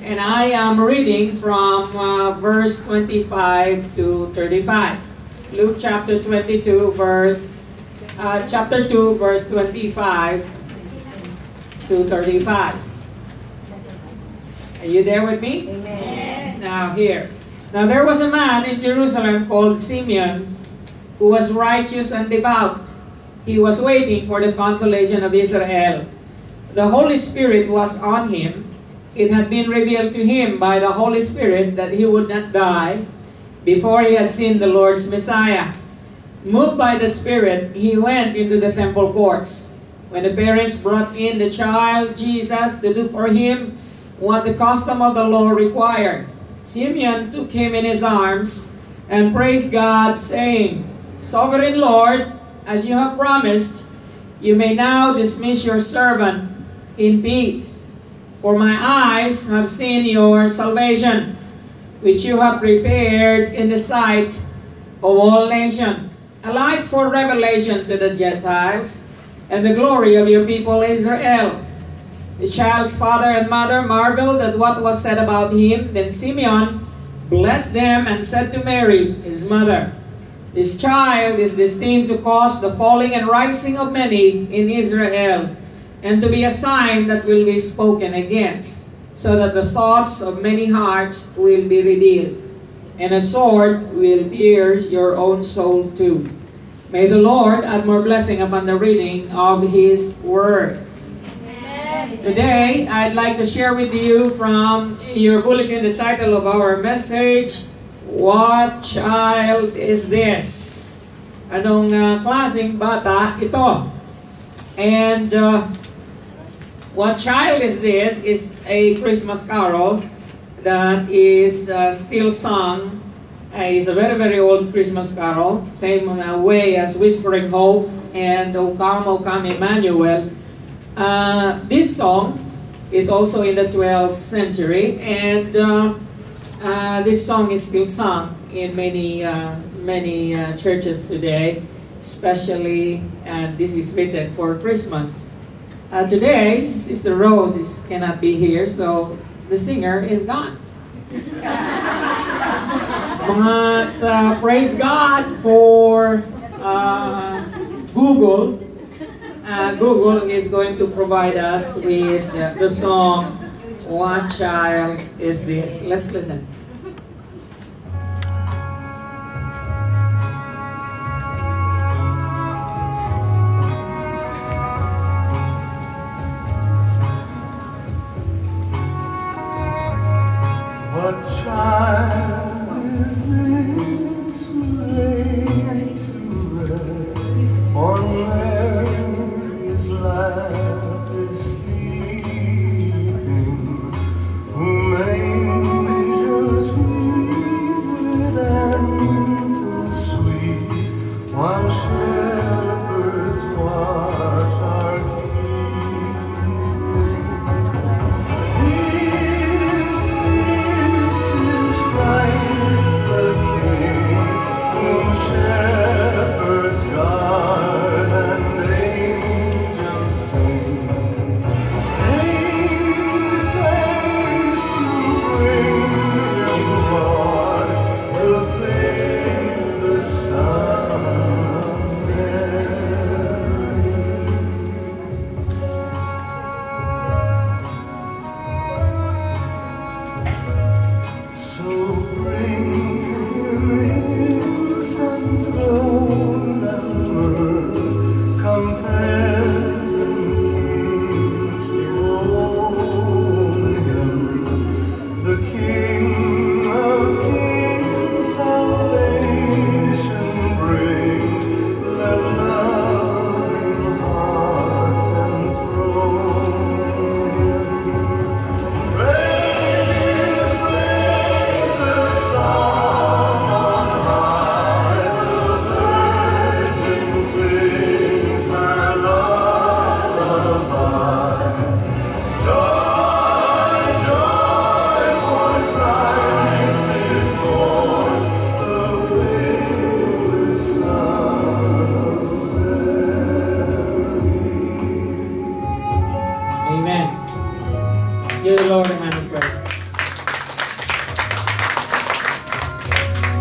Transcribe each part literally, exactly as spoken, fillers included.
And I am reading from uh, verse twenty-five to thirty-five. Luke chapter twenty-two, verse, uh, chapter two, verse twenty-five to thirty-five. Are you there with me? Amen. Now here. Now there was a man in Jerusalem called Simeon, who was righteous and devout. He was waiting for the consolation of Israel. The Holy Spirit was on him. It had been revealed to him by the Holy Spirit that he would not die before he had seen the Lord's Messiah. Moved by the Spirit, he went into the temple courts. When the parents brought in the child Jesus to do for him what the custom of the law required, Simeon took him in his arms and praised God, saying, "Sovereign Lord, as you have promised, you may now dismiss your servant in peace. For my eyes have seen your salvation, which you have prepared in the sight of all nations, a light for revelation to the Gentiles, and the glory of your people Israel." The child's father and mother marveled at what was said about him. Then Simeon blessed them and said to Mary, his mother, "This child is destined to cause the falling and rising of many in Israel, and to be a sign that will be spoken against, so that the thoughts of many hearts will be revealed, and a sword will pierce your own soul too." May the Lord add more blessing upon the reading of His Word. Today, I'd like to share with you from your bulletin the title of our message, "What Child is This?" Anong uh, klaseng bata ito? And uh, "What Child is This" is a Christmas carol that is uh, still sung. Uh, it's a very, very old Christmas carol, same uh, way as "Whispering Hope" and "O Come, O Come, Emmanuel." Uh, this song is also in the twelfth century, and uh, uh, this song is still sung in many uh, many uh, churches today, especially, and this is written for Christmas. Uh, today, Sister Rose is, cannot be here, so the singer is gone. But uh, praise God for uh, Google. Uh, Google is going to provide us with uh, the song, "What Child is This?" Let's listen. What child is this who laid to rest on Mary's lap is sleeping, whom angels greet with anthems sweet, while shepherds watch our keeping? This, this is Christ the King, whom shepherds guard and angels sing.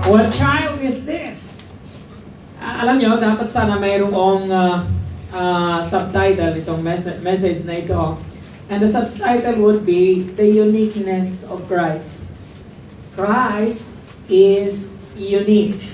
What child is this? Ah, alam nyo, dapat sana mayroong uh, uh, subtitle itong mes- message na ito. And the subtitle would be The Uniqueness of Christ. Christ is unique.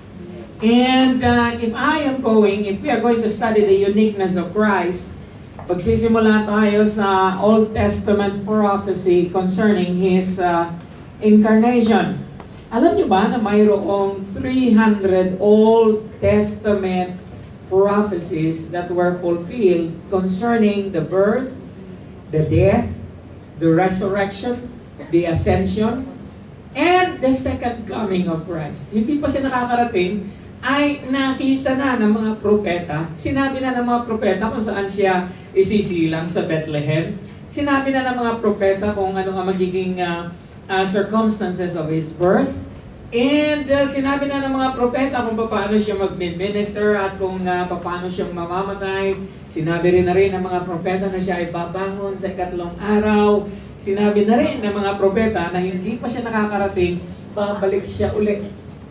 And uh, if I am going, if we are going to study the uniqueness of Christ, pagsisimula tayo sa Old Testament prophecy concerning His uh, incarnation. Alam niyo ba na mayroong three hundred Old Testament prophecies that were fulfilled concerning the birth, the death, the resurrection, the ascension, and the second coming of Christ. Hindi pa siya nakakarating, ay nakita na ng mga propeta. Sinabi na ng mga propeta kung saan siya isisilang sa Bethlehem. Sinabi na ng mga propeta kung ano ang magiging uh, uh, circumstances of His birth. And uh, sinabi na ng mga propeta kung paano siya mag-minister at kung uh, paano siya mamamatay. Sinabi rin na rin ng mga propeta na siya ay babangon sa ikatlong araw. Sinabi na rin ng mga propeta na hindi pa siya nakakarating, babalik siya ulit.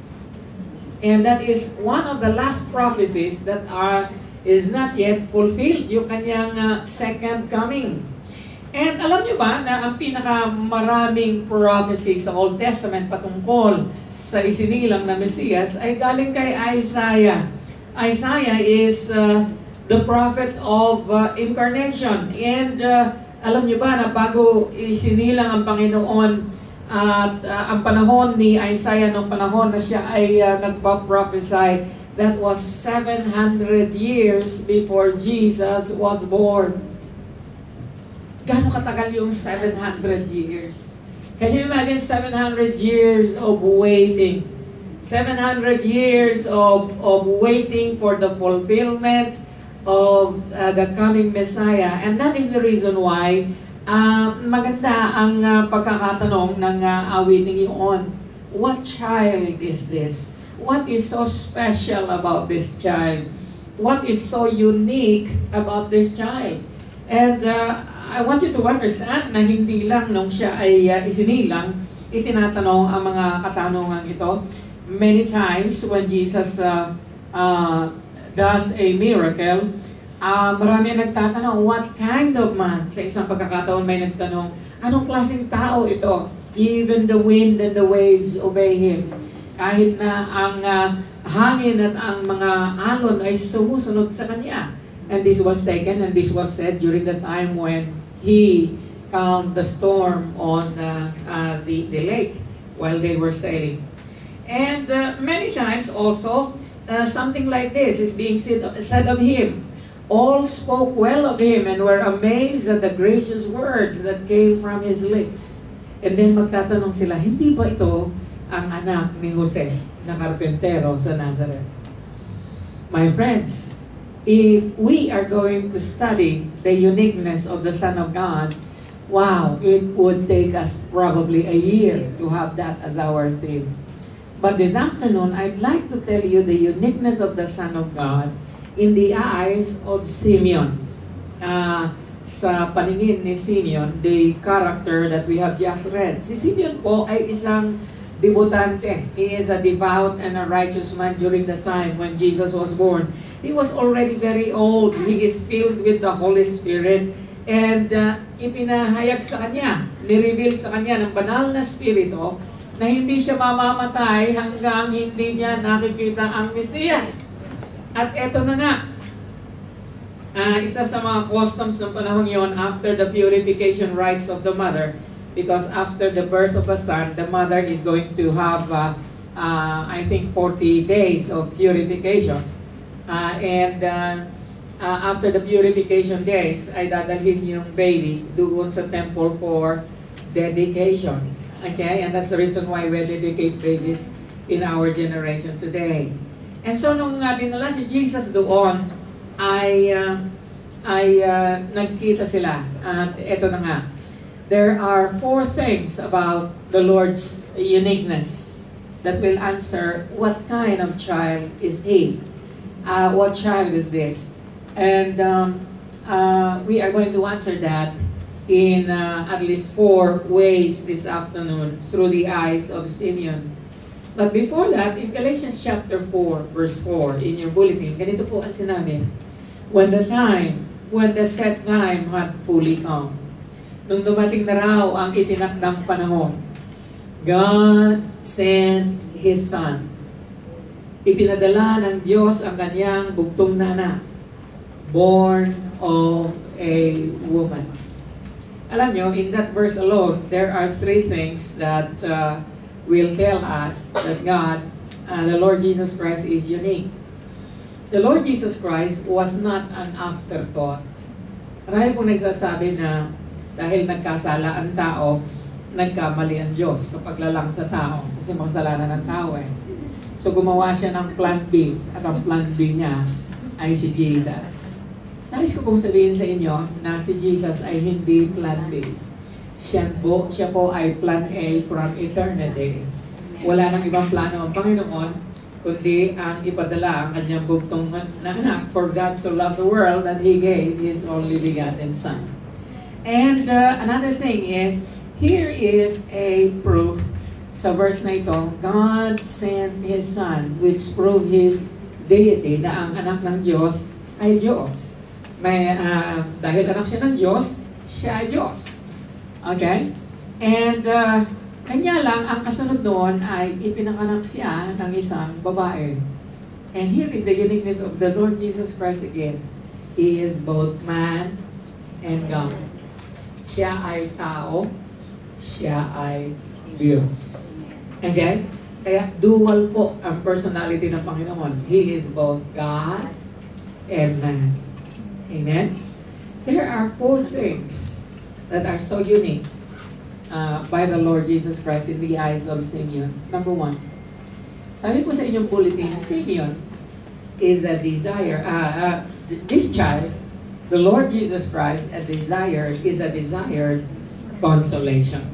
And that is one of the last prophecies that are is not yet fulfilled, yung kanyang uh, second coming. And alam niyo ba na ang pinakamaraming prophecy sa Old Testament patungkol sa isinilang na Mesiyas ay galing kay Isaiah. Isaiah is uh, the prophet of uh, incarnation. And uh, alam niyo ba na bago isinilang ang Panginoon at uh, ang panahon ni Isaiah nung panahon na siya ay uh, nagpa-prophesy, that was seven hundred years before Jesus was born. Gaano katagal yung seven hundred years? Can you imagine seven hundred years of waiting? seven hundred years of, of waiting for the fulfillment of uh, the coming Messiah. And that is the reason why uh, maganda ang uh, pagkakatanong ng uh, awiting iyon. What child is this? What is so special about this child? What is so unique about this child? And uh, I want you to understand na hindi lang nung siya ay uh, isinilang, itinatanong ang mga katanungan ito. Many times when Jesus uh, uh, does a miracle, uh, marami ang nagtatanong, what kind of man? Sa isang pagkakataon may nagtanong, anong klaseng tao ito? Even the wind and the waves obey Him. Kahit na ang uh, hangin at ang mga alon ay sumusunod sa Kanya. And this was taken and this was said during the time when He calmed the storm on uh, uh, the, the lake while they were sailing. And uh, many times also, uh, something like this is being said, said of Him. All spoke well of Him and were amazed at the gracious words that came from His lips. And then magtatanong sila, hindi ba ito ang anak ni Jose na karpentero sa Nazareth? My friends, if we are going to study the uniqueness of the Son of God, wow, it would take us probably a year to have that as our theme. But this afternoon, I'd like to tell you the uniqueness of the Son of God in the eyes of Simeon. Uh, sa paningin ni Simeon, the character that we have just read. Si Simeon po ay isang debutante. He is a devout and a righteous man during the time when Jesus was born. He was already very old. He is filled with the Holy Spirit. And uh, ipinahayag sa kanya, nireveal sa kanya ng banal na Espiritu na hindi siya mamamatay hanggang hindi niya nakikita ang Mesiyas. At eto na nga, uh, isa sa mga customs ng panahon yon after the purification rites of the mother, because after the birth of a son, the mother is going to have, uh, uh, I think, forty days of purification. Uh, and uh, uh, after the purification days, ay dadalhin yung baby doon sa temple for dedication. Okay? And that's the reason why we dedicate babies in our generation today. And so nung uh, dinala si Jesus doon, ay, uh, ay uh, nagkita sila. At eto na nga. There are four things about the Lord's uniqueness that will answer what kind of child is He. Uh, what child is this? And um, uh, we are going to answer that in uh, at least four ways this afternoon through the eyes of Simeon. But before that, in Galatians chapter four, verse four, in your bulletin, ganito po ang sinabi, when the time, when the set time had fully come, nung dumating na raw ang itinakdang panahon, God sent His Son. Ipinadala ng Diyos ang kanyang bugtong na anak, born of a woman. Alam nyo, in that verse alone, there are three things that uh, will tell us that God, uh, the Lord Jesus Christ is unique. The Lord Jesus Christ was not an afterthought. Marami pong nagsasabi na dahil nagkasala ang tao, nagkamali ang Diyos sa paglalang sa tao. Kasi makasalanan ng tao eh. So gumawa siya ng plan B, at ang plan B niya ay si Jesus. Nais ko pong sabihin sa inyo na si Jesus ay hindi plan B. Siya po, siya po ay plan A from eternity. Wala nang ibang plano ang Panginoon, kundi ang ipadala ang kanyang bugtong na anak. For God so loved the world that He gave His only begotten Son. And uh, another thing is, here is a proof sa verse na ito, God sent His Son, which prove His deity, na ang anak ng Diyos ay Diyos. May, uh, dahil anak siya ng Diyos, siya ay Diyos. Okay? And uh, kanya lang, ang kasunod noon ay ipinanganak siya ng isang babae. And here is the uniqueness of the Lord Jesus Christ again. He is both man and God. Siya ay tao, siya ay Diyos. Okay? Kaya dual po ang personality ng Panginoon. He is both God and man. Amen? There are four things that are so unique uh, by the Lord Jesus Christ in the eyes of Simeon. Number one, sabi po sa inyong bulletin, Simeon is a desire, uh, uh, this child, the Lord Jesus Christ, a desire, is a desired consolation.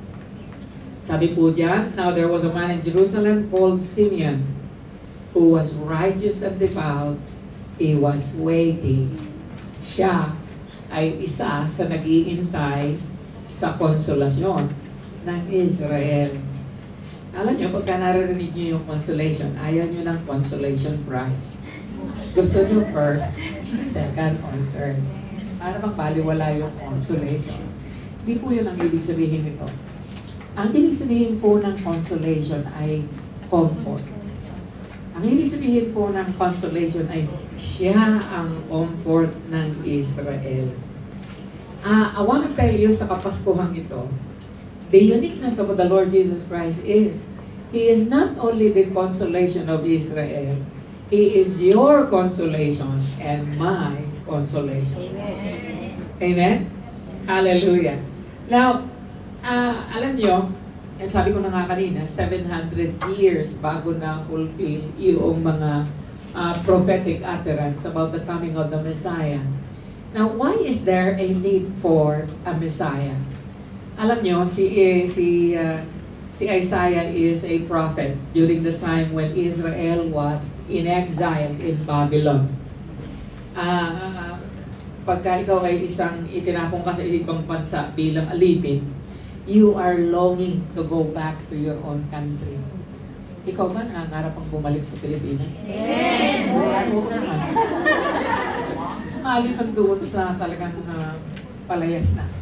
Sabi po diyan, now there was a man in Jerusalem called Simeon who was righteous and devout. He was waiting. Siya ay isa sa nag-iintay sa konsolasyon ng Israel. Alam niyo, pagka naririnig niyo yung consolation, ayaw niyo ng consolation prize. Gusto niyo first, second, or third. Para magbaliwala yung consolation. Hindi po yun ang ibig sabihin nito. Ang ibig sabihin po ng consolation ay comfort. Ang ibig sabihin po ng consolation ay siya ang comfort ng Israel. Uh, I want to tell you sa Kapaskuhan ito, the uniqueness of the Lord Jesus Christ is, He is not only the consolation of Israel, He is your consolation and my consolation. Amen? Amen? Hallelujah. Now, uh, alam niyo, eh, sabi ko na nga kanina, seven hundred years bago na fulfill yung mga uh, prophetic utterance about the coming of the Messiah. Now, why is there a need for a Messiah? Alam nyo, si, eh, si, uh, si Isaiah is a prophet during the time when Israel was in exile in Babylon. Uh, pagka ikaw ay isang itinapong ka sa ibang bansa bilang alipin, you are longing to go back to your own country. Ikaw ba nangangarap ang bumalik sa Pilipinas? Yes! Oo naman. Maliban doon sa talagang uh, palayas na.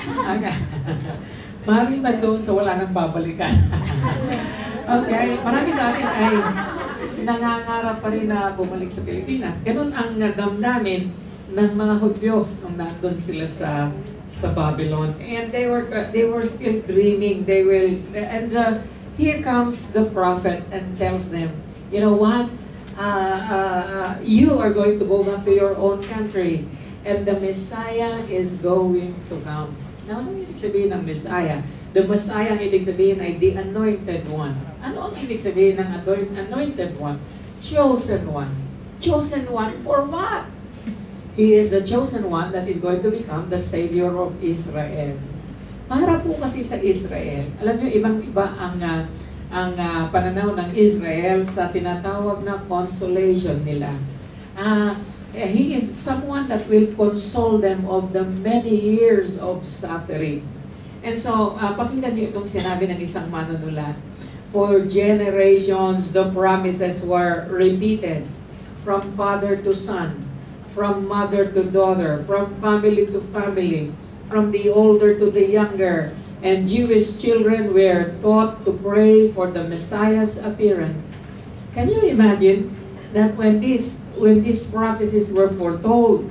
Maliban doon sa wala nang babalikan. Okay, marami sa atin ay nangangarap pa rin na bumalik sa Pilipinas. Ganun ang damdamin ng mga Hudyo nung nandun sila sa sa Babylon, and they were uh, they were still dreaming. They will, and uh, here comes the prophet and tells them, you know what, uh, uh, you are going to go back to your own country, and the Messiah is going to come. Now, ano ibig sabihin ng Messiah? The Messiah, ang ibig sabihin ay the anointed one. Ano ang ibig sabihin ng anointed one? Chosen one. Chosen one for what? He is the chosen one that is going to become the Savior of Israel. Para po kasi sa Israel, alam niyo, ibang-iba ang, uh, ang uh, pananaw ng Israel sa tinatawag na consolation nila. Uh, he is someone that will console them of the many years of suffering. And so, uh, pakinggan niyo itong sinabi ng isang manunulat. For generations, the promises were repeated from father to son, from mother to daughter, from family to family, from the older to the younger. And Jewish children were taught to pray for the Messiah's appearance. Can you imagine that when these when these prophecies were foretold,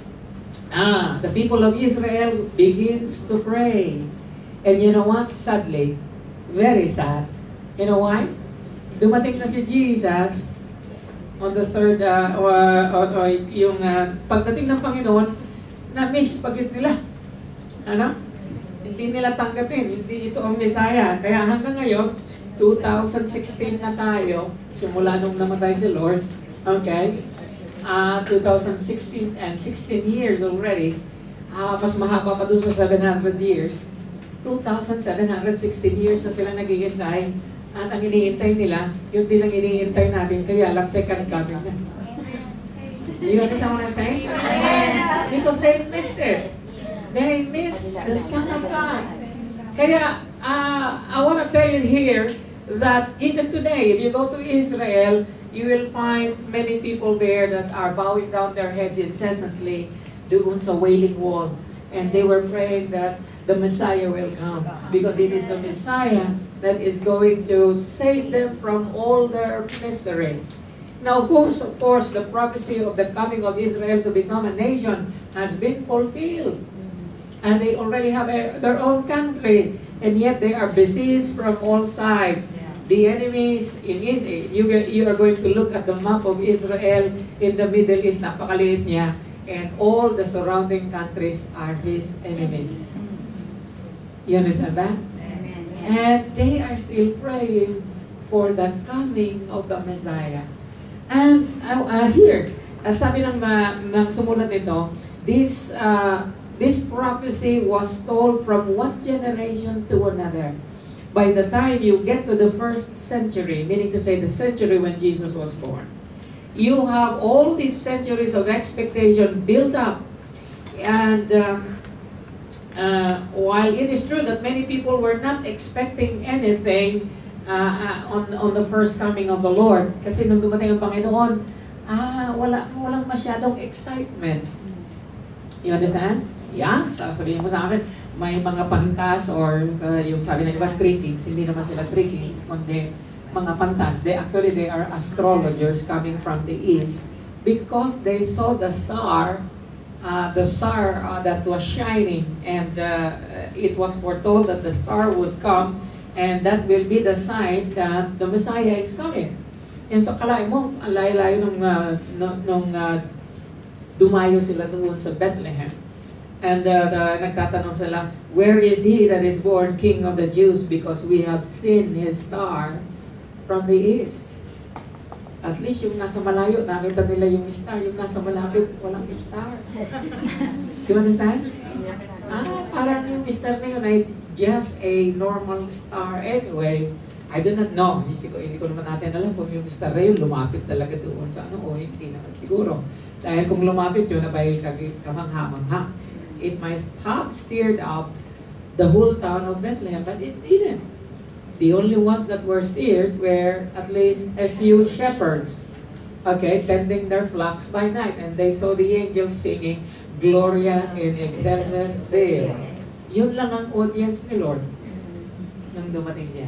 ah, the people of Israel begins to pray. And you know what? Sadly, very sad. You know why? Dumating na si Jesus on the third, uh, or, or, or yung uh, pagdating ng Panginoon, na-miss pagit nila. Ano? Hindi nila tanggapin. Hindi ito ang Messiah. Kaya hanggang ngayon, two thousand sixteen na tayo, simula nung namatay si Lord. Okay? Uh, two thousand sixteen and sixteen years already. Uh, mas mahaba pa dun sa seven hundred years. two thousand seven hundred sixteen years na sila naghihintay. At ang iniintay nila, yun din ang iniintay natin. Kaya lang second coming na. You understand what I'm saying? Because they missed it. They missed the Son of God. Kaya, uh, I want to tell you here that even today, if you go to Israel, you will find many people there that are bowing down their heads incessantly doon sa Wailing Wall. And they were praying that the Messiah will come. Because it is the Messiah that is going to save them from all their misery. Now, of course, of course, the prophecy of the coming of Israel to become a nation has been fulfilled. And they already have a, their own country, and yet they are besieged from all sides. The enemies in Israel, you, you are going to look at the map of Israel in the Middle East, napakaliit niya, and all the surrounding countries are his enemies. You understand that? And they are still praying for the coming of the Messiah. And uh, uh, here, uh, sabi ng, uh, ng sumulat nito, this uh, this prophecy was told from one generation to another. By the time you get to the first century, meaning to say the century when Jesus was born, you have all these centuries of expectation built up. And um, uh, while it is true that many people were not expecting anything uh, uh, on, on the first coming of the Lord, kasi nung dumating ang Panginoon, ah, wala, walang masyadong excitement. You understand? Yeah, sabihin mo sa akin, may mga pantas or uh, yung sabi ng iba, three kings, hindi naman sila three kings, kundi mga pantas. They actually, they are astrologers coming from the east because they saw the star, uh, the star uh, that was shining, and uh, it was foretold that the star would come and that will be the sign that the Messiah is coming. And so kalahin mo, ang layo-layo nung, uh, nung, nung uh, dumayo sila doon sa Bethlehem. And uh, the, nagtatanong sila, where is he that is born King of the Jews? Because we have seen his star from the east. At least yung nasa malayo, nakita nila yung star. Yung nasa malapit, walang star. Do you understand? Ah, parang yung star na yun ay just a normal star anyway. I do not know. Hindi ko, hindi ko naman natin alam kung yung star na yun lumapit talaga doon sa ano o hindi naman siguro. Dahil kung lumapit yun, nabay kamangha-mangha. It might have stirred up the whole town of Bethlehem, but it didn't. The only ones that were stirred were at least a few shepherds, okay, tending their flocks by night, and they saw the angels singing, Gloria in excelsis Deo. Yun lang ang audience ni Lord nung dumating siya.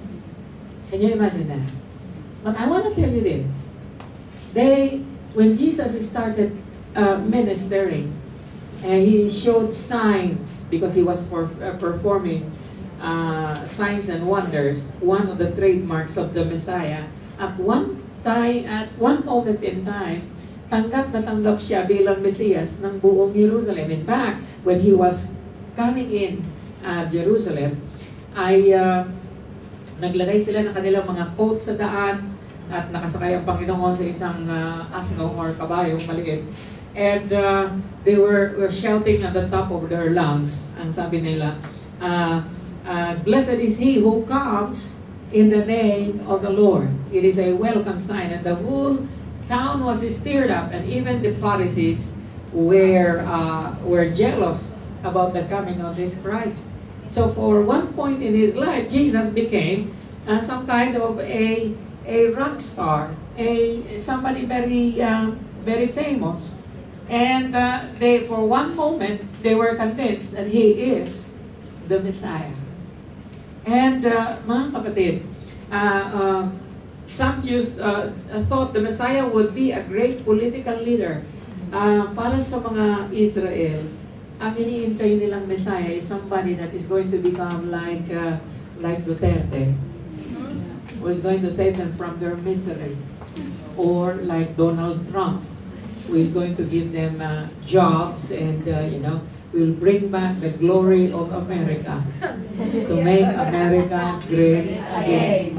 Can you imagine that? But I want to tell you this. They, when Jesus started uh, ministering, and he showed signs because he was for, uh, performing uh, signs and wonders, one of the trademarks of the Messiah. At one time, at one moment in time, tanggap na tanggap siya bilang Mesias ng buong Jerusalem. In fact, when he was coming in uh, Jerusalem, ay uh, naglagay sila ng kanilang mga coat sa daan at nakasakay ang Panginoon sa isang uh, asno or kabayong maliit. And uh, they were, were shouting at the top of their lungs. Ang sabi nila, uh, uh, blessed is he who comes in the name of the Lord. It is a welcome sign. And the whole town was stirred up, and even the Pharisees were, uh, were jealous about the coming of this Christ. So for one point in his life, Jesus became uh, some kind of a a rock star, a somebody very uh, very famous, and uh, they for one moment they were convinced that he is the Messiah. And uh, mga kapatid, uh, uh, some Jews uh, thought the Messiah would be a great political leader. Uh, para sa mga Israel, ang iniintay nilang Messiah is somebody that is going to become like uh, like Duterte, who is going to save them from their misery, or like Donald Trump, who is going to give them uh, jobs and uh, you know will bring back the glory of America, to make America great again.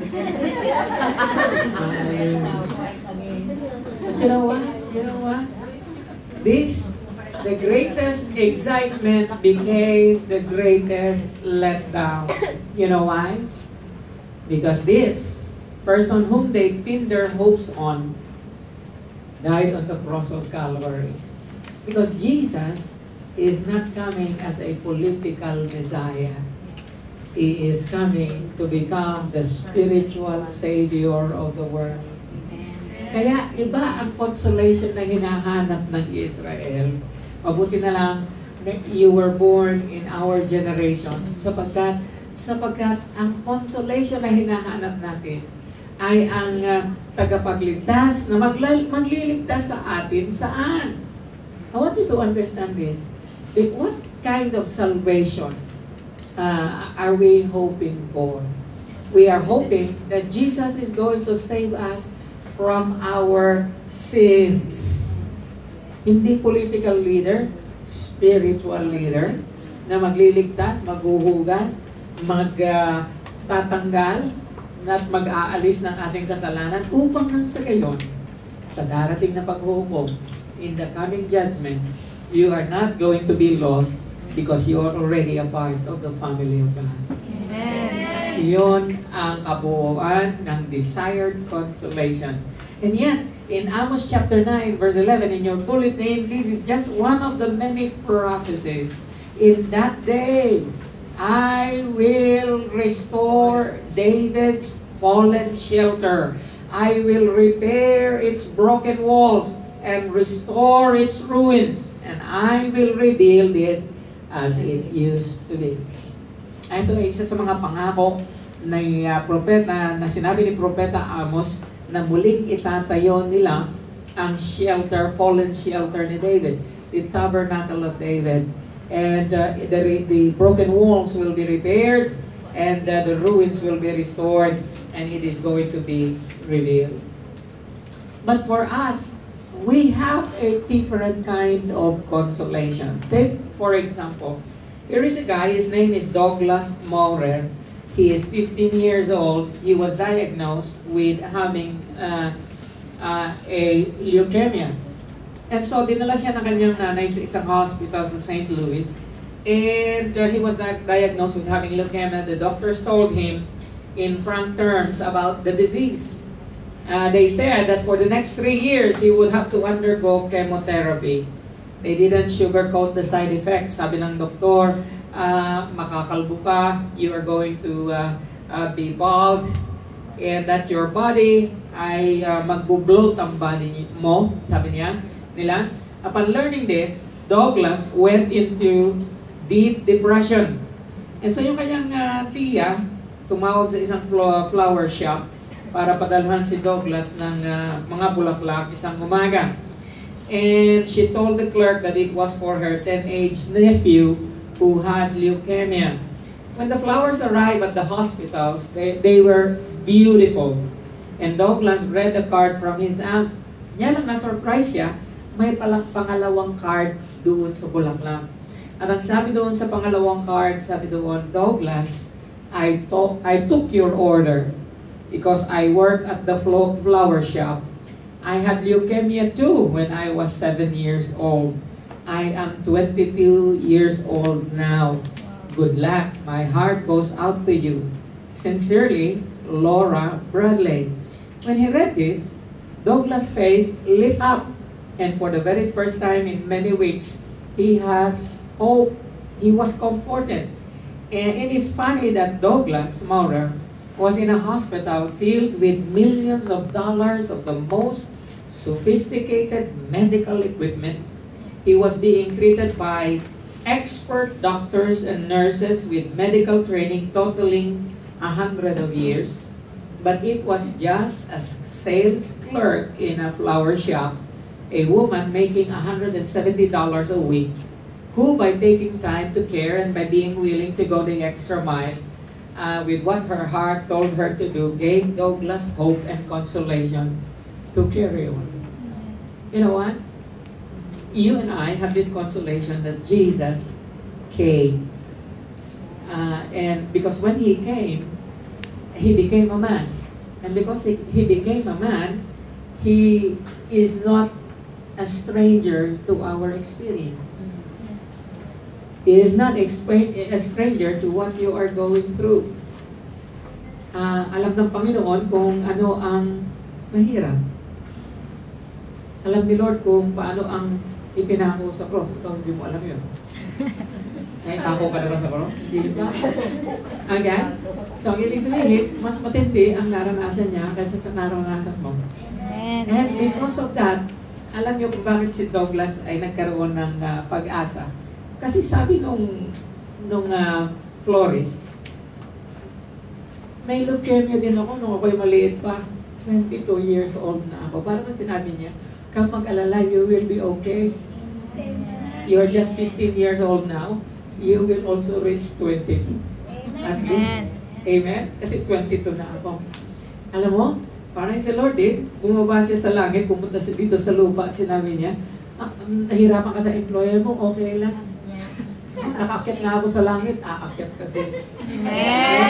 Hallelujah. But you know what? You know what? This, the greatest excitement became the greatest letdown. You know why? Because this person whom they pinned their hopes on died on the cross of Calvary. Because Jesus is not coming as a political Messiah. He is coming to become the spiritual Savior of the world. Kaya iba ang consolation na hinahanap ng Israel. Mabuti na lang na you were born in our generation sapagkat sapagkat ang consolation na hinahanap natin ay ang uh, tagapagligtas na magla- magliligtas sa atin saan? I want you to understand this. What kind of salvation uh, are we hoping for? We are hoping that Jesus is going to save us from our sins. Hindi political leader, spiritual leader na magliligtas, maghuhugas, magtatanggal, uh, at mag-aalis ng ating kasalanan upang nang sa gayon, sa darating na paghuhukom, in the coming judgment, you are not going to be lost because you are already a part of the family of God. Amen. Iyon ang kabuuan ng desired consolation. And yet, in Amos chapter nine, verse eleven, in your bulletin, this is just one of the many prophecies. In that day, I will restore David's fallen shelter. I will repair its broken walls and restore its ruins, and I will rebuild it as it used to be. Ito ay isa sa mga pangako na uh, propeta na sinabi ni propeta Amos na muling itatayo nila ang shelter, fallen shelter ni David, the tabernacle of David, and uh, the the broken walls will be repaired, and uh, the ruins will be restored, and it is going to be revealed. But for us, we have a different kind of consolation. Take, for example, here is a guy, his name is Douglas Maurer. He is fifteen years old. He was diagnosed with having uh, uh, a leukemia. And so, dinala siya ng kanyang nanay sa isang hospital sa Saint Louis. And uh, he was di- diagnosed with having leukemia. The doctors told him in frank terms about the disease. Uh, they said that for the next three years, he would have to undergo chemotherapy. They didn't sugarcoat the side effects. Sabi ng doktor, uh, makakalbo ka, you are going to uh, uh, be bald, and that your body ay uh, magbo-bloat ang body mo, sabi niya, nila. Upon learning this, Douglas went into deep depression. And so yung kanyang uh, tiya, tumawag sa isang flower shop para padalhan si Douglas ng uh, mga bulaklak isang umaga. And she told the clerk that it was for her ten-age nephew who had leukemia. When the flowers arrived at the hospitals, they, they were beautiful. And Douglas read the card from his aunt. Yan lang, na-surprise siya, may palang pangalawang card doon sa bulaklak. At ang sabi doon sa pangalawang card, sabi doon, Douglas, I, to- I took your order because I work at the flower shop. I had leukemia too when I was seven years old. I am twenty-two years old now. Good luck. My heart goes out to you. Sincerely, Laura Bradley. When he read this, Douglas' face lit up. And for the very first time in many weeks, he has hope. He was comforted. And it is funny that Douglas Maurer was in a hospital filled with millions of dollars of the most sophisticated medical equipment. He was being treated by expert doctors and nurses with medical training totaling a hundred of years. But it was just a sales clerk in a flower shop, a woman making one hundred seventy dollars a week, who by taking time to care and by being willing to go the extra mile uh, with what her heart told her to do, gave Douglas hope and consolation to carry on. You know what? You and I have this consolation that Jesus came. Uh, and because when He came, He became a man. And because he, he became a man, He is not a stranger to our experience. He is not expa- a stranger to what you are going through. Uh, alam ng Panginoon kung ano ang mahirap. Alam ni Lord kung paano ang ipinako sa cross. Ikaw hindi mo alam yun. Ay, pako ka na ba sa cross? Hindi ba? Okay? So, ang ibig sabihin, mas matindi ang naranasan niya kaysa sa naranasan mo. And because of that, alam niyo kung bakit si Douglas ay nagkaroon ng uh, pag-asa. Kasi sabi nung, nung uh, florist, may leukemia din ako nung ako'y maliit pa. twenty-two years old na ako. Parang sinabi niya, kang mag-alala, you will be okay. You're just fifteen years old now. You will also reach twenty-two. At least. Amen? Kasi twenty-two na ako. Alam mo, parang si Lord din, bumaba siya sa langit, pumunta siya dito sa lupa at sinabi niya, ah, nahirapan ka sa employer mo, okay lang. Nakaakyat na ako sa langit, aakyat ka din. Amen!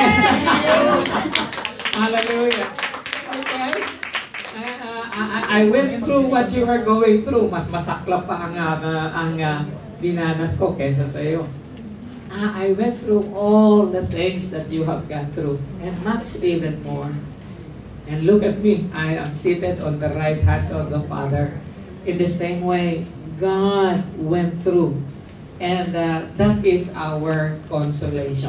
Hallelujah! Okay? Uh, I, I went through what you are going through. Mas masaklap pa ang, uh, ang uh, dinanas ko kesa sa iyo. Uh, I went through all the things that you have gone through and much even more. And look at me, I am seated on the right hand of the Father. In the same way, God went through. And uh, that is our consolation.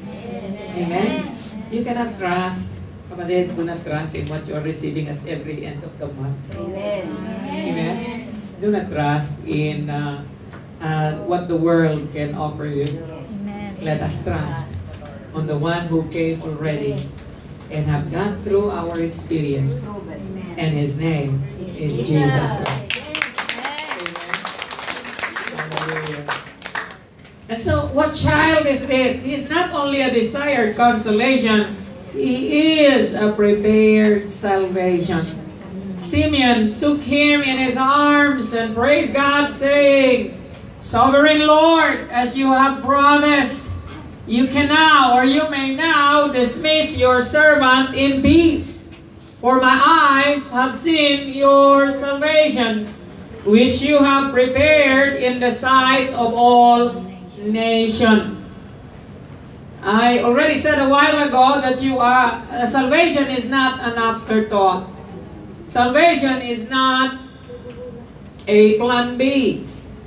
Amen? You cannot trust, kapatid, do not trust in what you are receiving at every end of the month. Amen. Amen? Do not trust in uh, uh, what the world can offer you. Let us trust on the one who came already and have gone through our experience. And His name is Jesus Christ. Amen. Hallelujah. And so, what child is this? He is not only a desired consolation, he is a prepared salvation. Simeon took him in his arms and praised God, saying, Sovereign Lord, as you have promised, you can now, or you may now, dismiss your servant in peace. For my eyes have seen your salvation, which you have prepared in the sight of all nation. I already said a while ago that you are uh, salvation is not an afterthought. Salvation is not a plan B.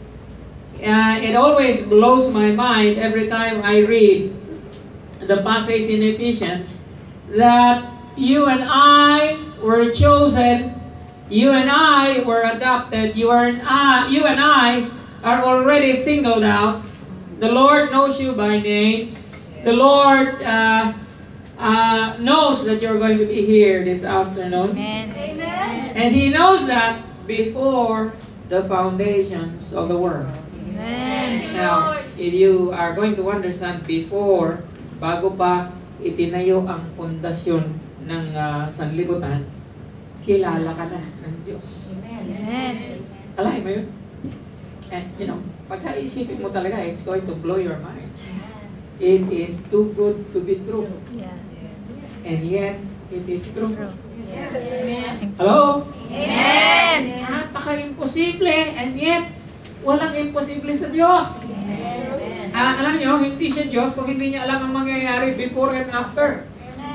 Uh, it always blows my mind every time I read the passage in Ephesians that you and I were chosen, you and I were adopted, you, are, uh, you and I are already singled out. The Lord knows you by name. The Lord uh, uh, knows that you're going to be here this afternoon. Amen. And He knows that before the foundations of the world. Amen. Now, if you are going to understand before, bago pa itinayo ang pundasyon ng uh, sanlibutan, kilala ka na ng Diyos. Amen. Alay mo yun? And, you know, pagka-isipin mo talaga, it's going to blow your mind. It is too good to be true. Yeah. And yet, it is true. True. Yes. Amen. Hello? Amen. Napaka-imposible, and yet, walang imposible sa Diyos. Ah, alam niyo, hindi siya Diyos kung hindi niya alam ang mangyayari before and after.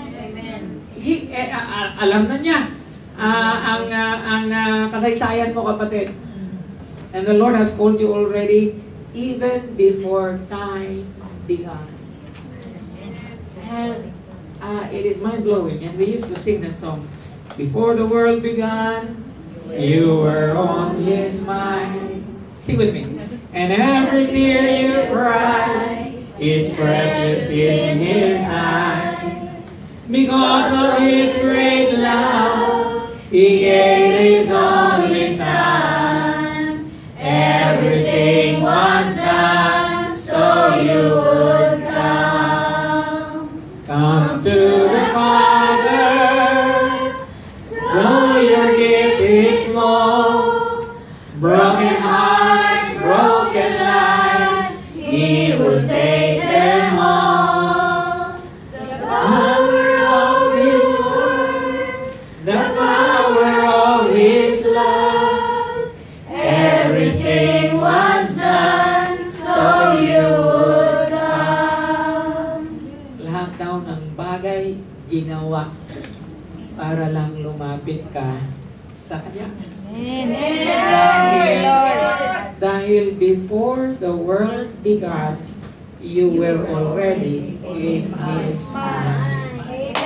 He, eh, ah, alam na niya ah, ang, ah, ang ah, kasaysayan mo, kapatid. And the Lord has called you already even before time began. And uh, it is mind-blowing. And we used to sing that song. Before the world began, you were on His mind. Sing with me. And every tear you cry is precious in His eyes. Because of His great love, He gave His only Son. Everything was done so you would come. Come to the Father, though your gift is small. Broken hearts, broken lives, He will take them all. The power of His word, the power of His love, everything was done so you would come. Lahat daw ng bagay ginawa para lang lumapit ka sa Kanya. Dahil, dahil before the world began, you were already in His mind.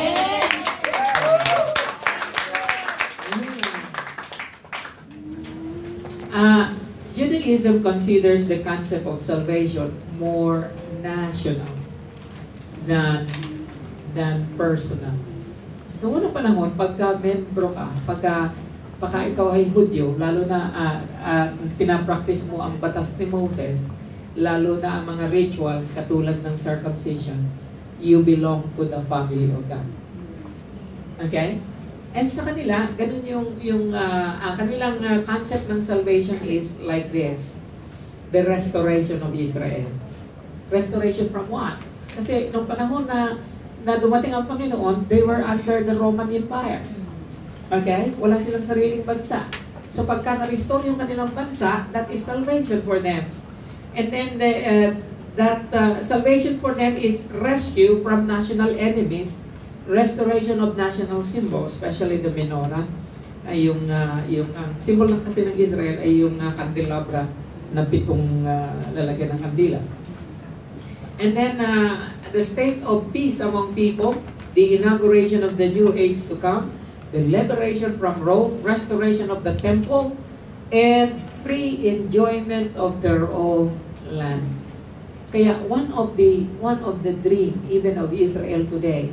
Uh, Judaism considers the concept of salvation more national than, than personal. Noong unang panahon, pagka membro ka, pagka Pagka ikaw ay Hudyo, lalo na uh, uh, pinapractice mo ang batas ni Moses, lalo na ang mga rituals katulad ng circumcision, you belong to the family of God. Okay? And sa kanila, ganun yung, yung uh, ang kanilang uh, concept ng salvation is like this, the restoration of Israel. Restoration from what? Kasi nung panahon na, na dumating ang Panginoon, they were under the Roman Empire. Okay? Wala silang sariling bansa. So pagka na-restore yung kanilang bansa, that is salvation for them. And then the, uh, that uh, salvation for them is rescue from national enemies, restoration of national symbols, especially the menorah. Ay yung uh, yung ang uh, symbol ng kasi ng Israel ay yung uh, candelabra na pitong uh, lalagyan ng kandila. And then uh, the state of peace among people, the inauguration of the new age to come, the liberation from Rome, restoration of the temple, and free enjoyment of their own land. Kaya one of the one of the dream even of Israel today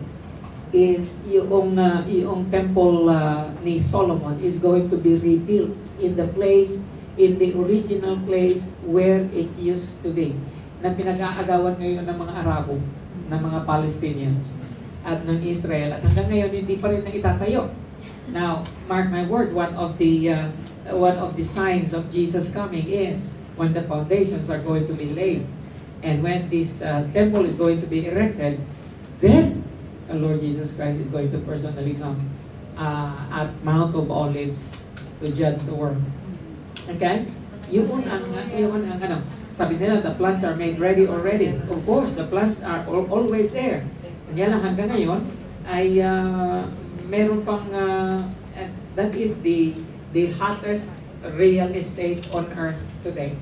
is yung uh, yung temple uh, ni Solomon is going to be rebuilt in the place, in the original place where it used to be, na pinag-aagawan ngayon ng mga Arabo, ng mga Palestinians at ng Israel, at hanggang ngayon hindi pa rin na itatayo. Now, mark my word, one of the uh, one of the signs of Jesus coming is when the foundations are going to be laid, and when this uh, temple is going to be erected, then the Lord Jesus Christ is going to personally come uh, at Mount of Olives to judge the world. Okay? Yun ang yun ang ano. Sabi nila, the plans are made ready already. Of course, the plans are al- always there. Kanya lang hanggang ngayon ay uh, meron pang, uh, that is the the hottest real estate on earth today.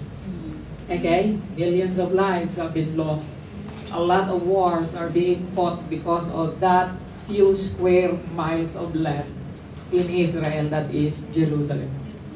Okay? Millions of lives have been lost. A lot of wars are being fought because of that few square miles of land in Israel, that is Jerusalem.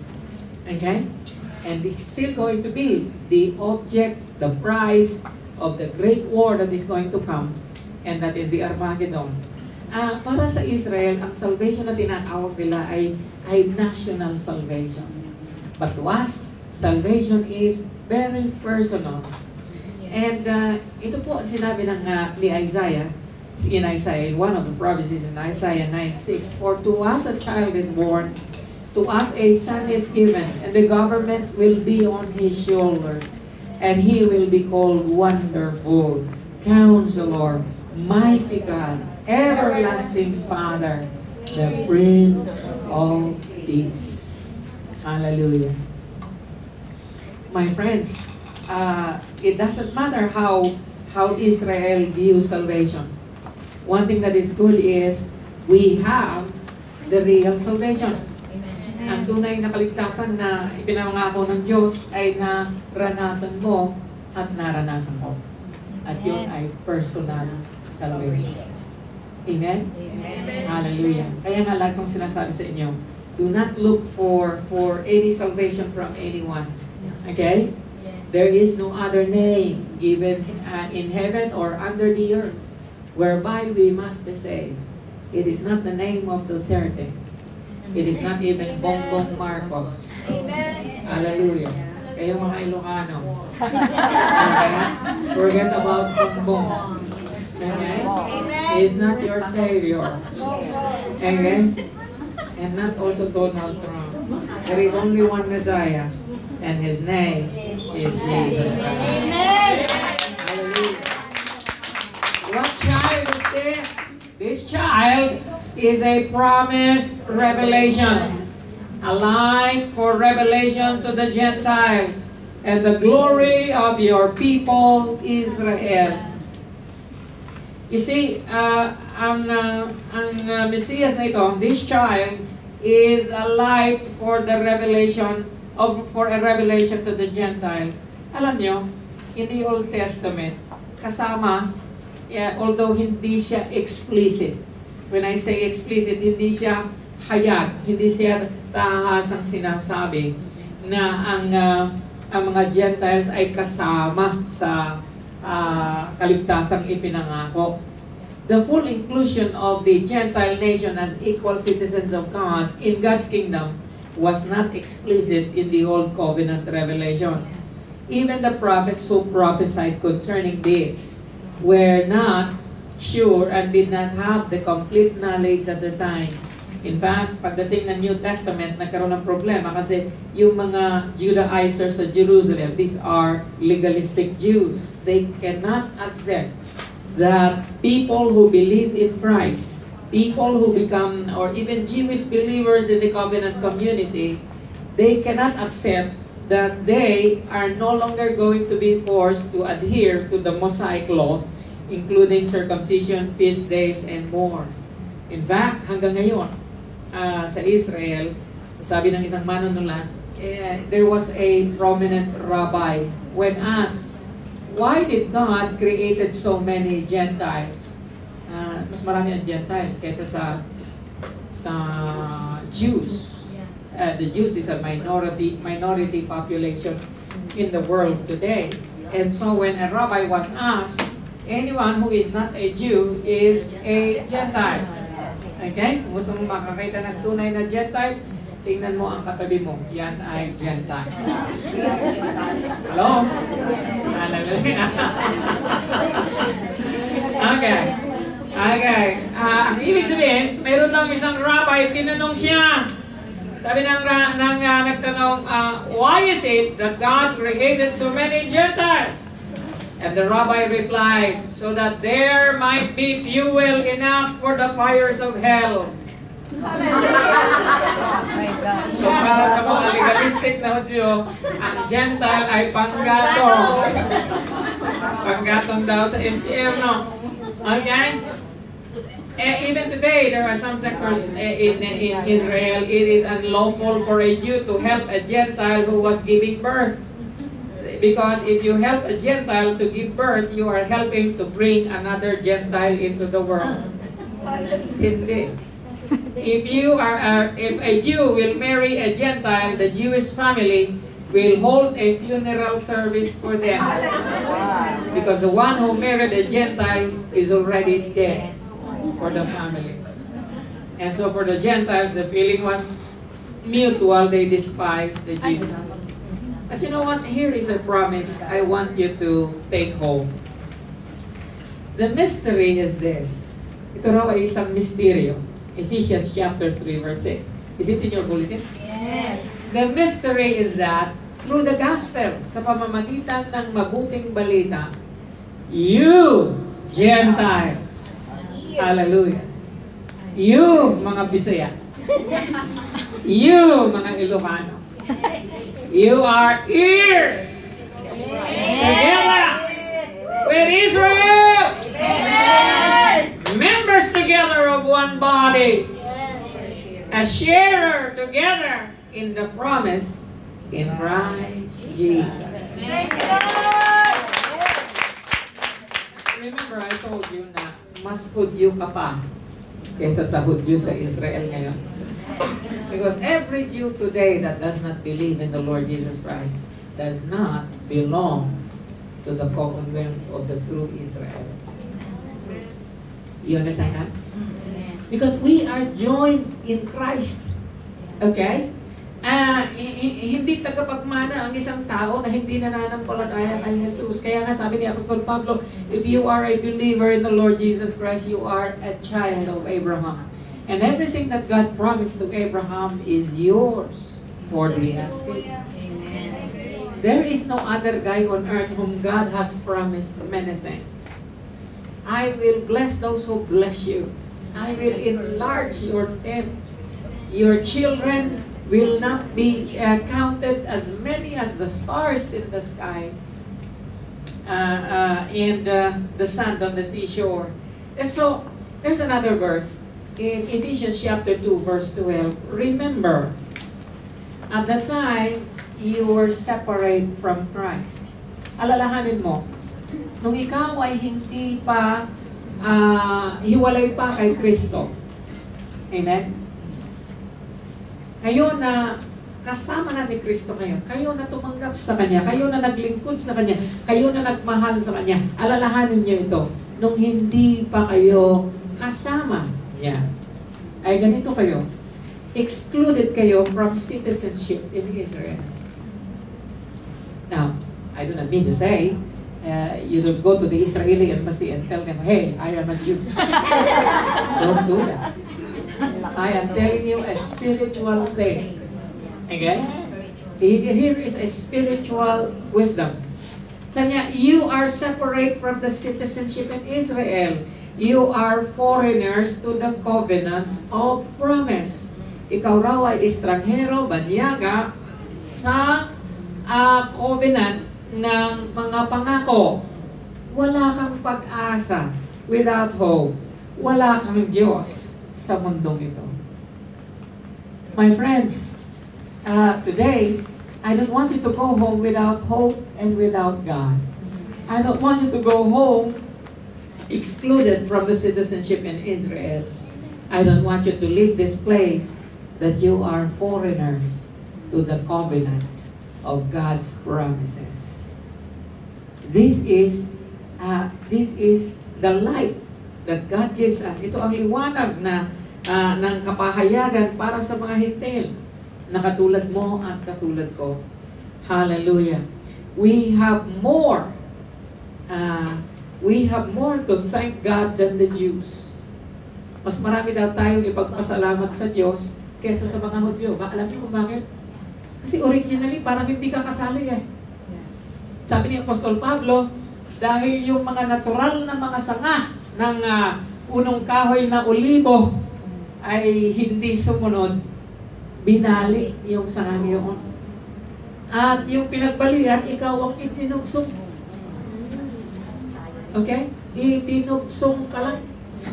Okay? And this is still going to be the object, the prize of the great war that is going to come, and that is the Armageddon. Uh, para sa Israel, ang salvation na tinatawag nila ay, ay national salvation. But to us, salvation is very personal. And uh, ito po sinabi ng uh, ni Isaiah, in Isaiah, in one of the prophecies in Isaiah nine six, "For to us a child is born, to us a son is given, and the government will be on his shoulders, and he will be called Wonderful, Counselor, Mighty God, Everlasting Father, the Prince of Peace." Hallelujah. My friends, uh, it doesn't matter how how Israel views salvation. One thing that is good is we have the real salvation. Ang tunay na kaligtasan na ipinangako ng Diyos ay naranasan mo at naranasan ko. At yun ay personal salvation. Amen? Hallelujah. Kaya nga lagi kong sinasabi sa inyo, do not look for for any salvation from anyone. Okay? There is no other name given uh, in heaven or under the earth whereby we must be saved. It is not the name of Duterte. It is not even Bongbong Marcos. Hallelujah. Kayo mga Ilocano. Okay? Forget about Bongbong. Okay? He is not your Savior. Okay? And not also Donald Trump. There is only one Messiah. And His name is Jesus Christ. Hallelujah. What child is this? This child is a promised revelation. A light for revelation to the Gentiles. And the glory of your people, Israel. You see, uh, ang, uh, ang uh, Messias na ito, this child, is a light for the revelation of for a revelation to the Gentiles. Alam nyo, in the Old Testament, kasama, yeah, although hindi siya explicit. When I say explicit, hindi siya hayag, hindi siya tahasang sinasabi na ang uh, ang mga Gentiles ay kasama sa uh, kaligtasang ipinangako. The full inclusion of the Gentile nation as equal citizens of God in God's kingdom was not explicit in the Old Covenant revelation. Even the prophets who prophesied concerning this were not sure and did not have the complete knowledge at the time. In fact, pagdating ng New Testament, nagkaroon ng problema kasi yung mga Judaizers sa Jerusalem, these are legalistic Jews. They cannot accept that people who believe in Christ, people who become, or even Jewish believers in the covenant community, they cannot accept that they are no longer going to be forced to adhere to the Mosaic law, including circumcision, feast days, and more. In fact, hanggang ngayon, uh, sa Israel, sabi ng isang manunulat, eh, there was a prominent rabbi when asked, why did God created so many Gentiles? Uh, mas marami ang Gentiles kaysa sa sa Jews. Uh, the Jews is a minority minority population in the world today. And so when a rabbi was asked, anyone who is not a Jew is a Gentile. Okay? Kung gusto mong makakita ng tunay na Gentile, tingnan mo ang katabi mo. Yan ay Gentile. Hello? Hallelujah. Okay. Okay. Uh, ang ibig sabihin, mayroon daw isang rabbi, tinanong siya. Sabi ng, ng uh, nagtanong, uh, why is it that God created so many Gentiles? And the rabbi replied, so that there might be fuel enough for the fires of hell. So para sa mga legalistic na Hudyo, ang Gentile ay panggatong. Panggatong daw sa impyerno. Okay? Eh, even today, there are some sectors in, in Israel, it is unlawful for a Jew to help a Gentile who was giving birth. Because if you help a Gentile to give birth, you are helping to bring another Gentile into the world. Hindi. If you are, uh, if a Jew will marry a Gentile, the Jewish family will hold a funeral service for them. Because the one who married a Gentile is already dead for the family. And so for the Gentiles, the feeling was mutual. They despised the Jew. But you know what? Here is a promise I want you to take home. The mystery is this. Ito raw ay isang misteryo. Ephesians chapter three verse six. Is it in your bulletin? Yes. The mystery is that through the gospel, sa pamamagitan ng mabuting balita, you, Gentiles, hallelujah, you, mga Bisaya, you, mga Ilocano, you are ears together with Israel, members together of one body, a sharer together in the promise in Christ Jesus. Remember, I told you na mas hudyo ka pa kaysa sa Hudyo sa Israel ngayon. Because every Jew today that does not believe in the Lord Jesus Christ does not belong to the commonwealth of the true Israel. You understand that? Because we are joined in Christ. Okay? Ah, hindi tagapagmana ang isang tao na hindi nananampalataya kay Jesus. Kaya nga sabi ni Apostol Pablo, if you are a believer in the Lord Jesus Christ, you are a child of Abraham. And everything that God promised to Abraham is yours for the asking. There is no other guy on earth whom God has promised many things. I will bless those who bless you. I will enlarge your tent. Your children will not be uh, counted as many as the stars in the sky uh, uh, and uh, the sand on the seashore. And so, there's another verse in Ephesians chapter two, verse twelve. Remember, at the time you were separate from Christ. Alalahanin mo, nung ikaw ay hindi pa uh, hiwalay pa kay Kristo. Amen? Kayo na kasama na ni Kristo ngayon, kayo na tumanggap sa Kanya, kayo na naglingkod sa Kanya, kayo na nagmahal sa Kanya, alalahanin niyo ito, nung hindi pa kayo kasama niya, ay ganito kayo, excluded kayo from citizenship in Israel. Now, I do not mean to say, uh, you don't go to the Israeli embassy and tell them, hey, I am a Jew. Don't do that. I am telling you a spiritual thing. Okay? Here is a spiritual wisdom. Sanya, you are separate from the citizenship in Israel. You are foreigners to the covenants of promise. Ikaw raw ay estranghero, banyaga, sa uh, covenant ng mga pangako. Wala kang pag-asa, without hope. Wala kang Diyos sa mundong ito. My friends, uh, today, I don't want you to go home without hope and without God. I don't want you to go home excluded from the citizenship in Israel. I don't want you to leave this place that you are foreigners to the covenant of God's promises. This is uh, this is the light that God gives us. Ito ang liwanag na uh, ng kapahayagan para sa mga hintil na katulad mo at katulad ko. Hallelujah. We have more uh, we have more to thank God than the Jews. Mas marami daw tayong ipagpasalamat sa Diyos kaysa sa mga Hudyo. Ba, alam niyo kung bakit? Kasi originally parang hindi ka kasali eh. Sabi ni Apostol Pablo, dahil yung mga natural na mga sanga ng uh, punong kahoy na olibo ay hindi sumunod, binali yung sanga niyon. At yung pinagbalian, ikaw ang itinugsong. Okay? Itinugsong ka lang.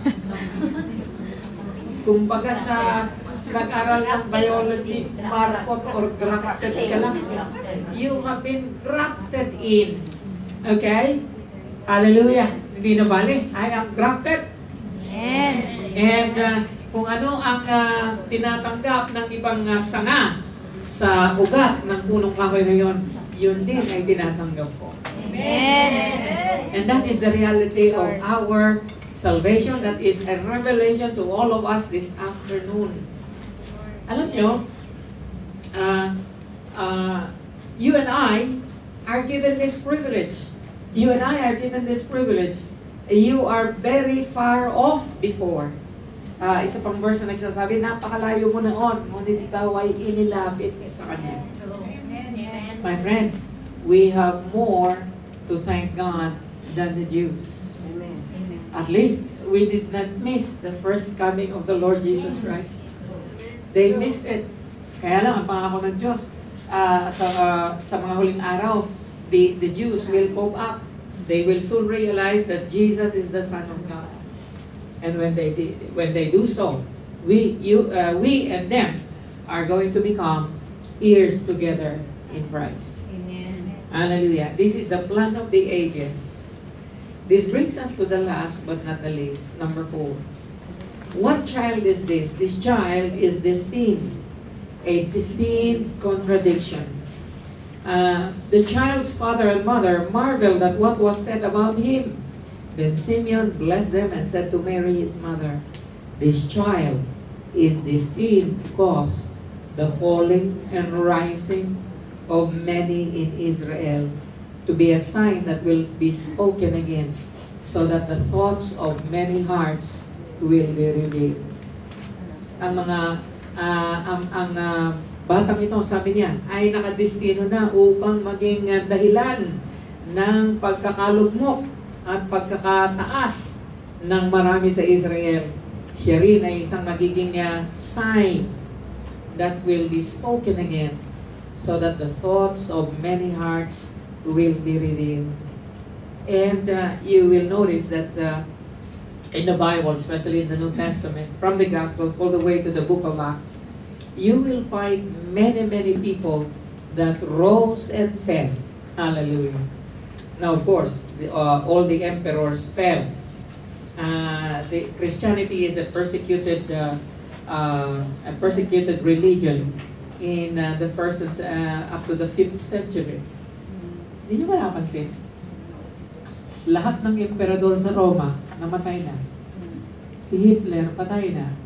Kumbaga sa nag-aral ng biology, markot or grafted ka lang. You have been grafted in. Okay? Hallelujah. Hindi na bali. I am grafted. Yes. And uh, kung ano ang uh, tinatanggap ng ibang uh, sanga sa ugat ng punong kahoy ngayon, yun din ay tinatanggap ko. Amen. And that is the reality of our salvation. That is a revelation to all of us this afternoon. Alam nyo, uh, uh, you and I are given this privilege. You and I are given this privilege. You are very far off before. Uh, isa pang verse na nagsasabi, napakalayo mo noon, ngunit ikaw ay inilapit sa Kanya. My friends, we have more to thank God than the Jews. At least, we did not miss the first coming of the Lord Jesus Christ. They missed it. Kaya lang, ang pangako ng Diyos, uh, sa, uh, sa mga huling araw, the, the Jews will cope up. They will soon realize that Jesus is the Son of God. And when they did, when they do so, we, you, uh, we and them are going to become heirs together in Christ. Amen. Hallelujah. This is the plan of the ages. This brings us to the last but not the least, number four. What child is this? This child is destined. A destined contradiction. Uh, the child's father and mother marveled at what was said about him. Then Simeon blessed them and said to Mary his mother, "This child is destined to cause the falling and rising of many in Israel, to be a sign that will be spoken against, so that the thoughts of many hearts will be revealed." Ang mga uh, ang, ang uh, batang ito, sabi niya, ay nakadestino na upang maging uh, dahilan ng pagkakalugmok at pagkakataas ng marami sa Israel. Siya rin ay isang magiging uh, sign that will be spoken against, so that the thoughts of many hearts will be revealed. And uh, you will notice that uh, in the Bible, especially in the New Testament, from the Gospels all the way to the book of Acts, you will find many, many people that rose and fell. Hallelujah. Now, of course, the, uh, all the emperors fell. Uh, the Christianity is a persecuted, uh, uh, a persecuted religion in uh, the first and uh, up to the fifth century. Hindi nyo ba napansin? Lahat ng emperador sa Roma namatay na. Si Hitler patay na.